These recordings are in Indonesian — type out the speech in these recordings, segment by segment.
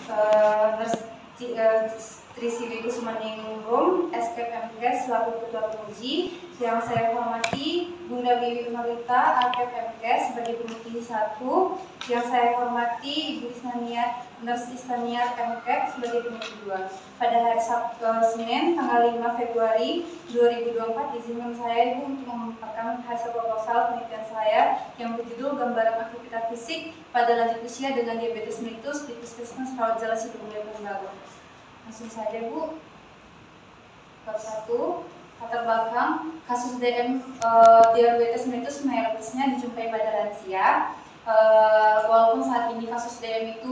Trisili Kusmaningrum, SKPMK selaku Ketua Penguji. Yang saya hormati Bunda Wiwi Marita, AKPMK sebagai penguji 1. Yang saya hormati Ibu Nurse Istaniar MK sebagai penguji 2. Pada hari Senin tanggal 5 Februari 2024, izinkan saya Ibu untuk memaparkan hasil proposal penelitian saya yang berjudul Gambaran Aktivitas Fisik pada Lanjut Usia dengan Diabetes Mellitus di Puskesmas Rawat Jalan Sidomulyo Pekanbaru. Langsung saja Bu. Bab 1, latar belakang kasus diabetes mellitus mayoritasnya dijumpai pada lansia. Walaupun saat ini kasus DM itu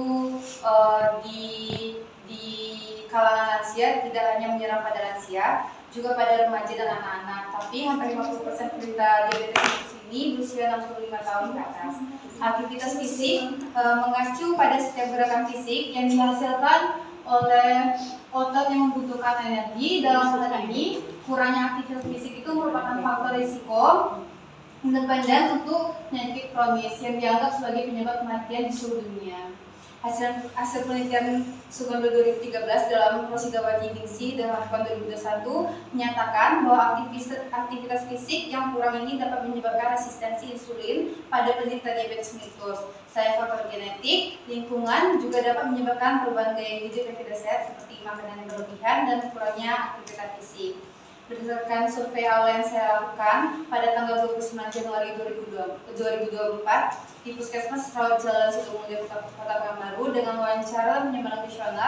di kalangan lansia tidak hanya menyerang pada lansia, juga pada remaja dan anak-anak. Tapi hampir 50% penderita diabetes mellitus ini berusia 65 tahun ke atas. Aktivitas fisik mengacu pada setiap gerakan fisik yang dihasilkan oleh otot yang membutuhkan energi. Dalam hal ini, kurangnya aktivitas fisik itu merupakan faktor risiko independen untuk penyakit kronis yang dianggap sebagai penyebab kematian di seluruh dunia. Hasil penelitian Sugando 2013 dalam Rosigawati Ningsih dan Lakukan 2021 menyatakan bahwa aktivitas fisik yang kurang ini dapat menyebabkan resistensi insulin pada penderita diabetes mellitus. Selain faktor genetik, lingkungan juga dapat menyebabkan perubahan gaya hidup yang tidak sehat seperti makanan yang berlebihan dan kurangnya aktivitas fisik. Berdasarkan survei awal yang saya lakukan pada tanggal 29 Januari 2024 di Puskesmas Rawat Jalan Sidomulyo Kota Pekanbaru dengan wawancara penyembahan nasional